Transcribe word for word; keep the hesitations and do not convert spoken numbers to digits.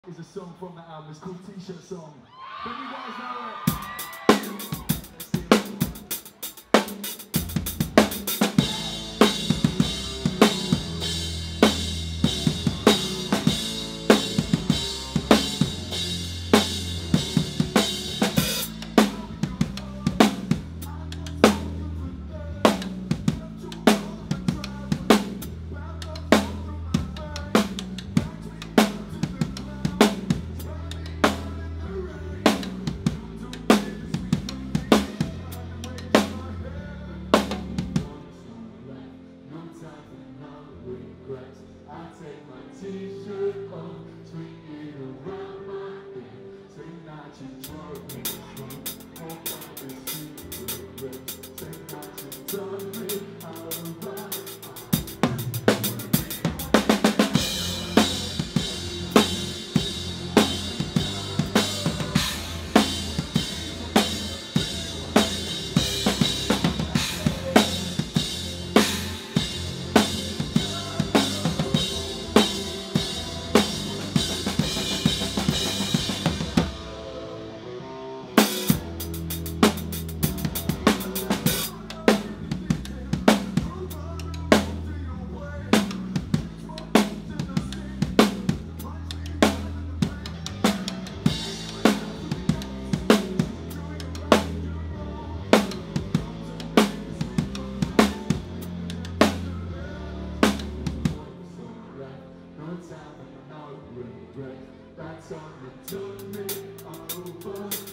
Is a song from that album. It's called T-Shirt Song. But you guys know it. I take my T-shirt off, swing it around my head. Say not you drunk me, hope I can see the rest. Say not you done me, I'll ride. No time and no regret. That's all you took me over.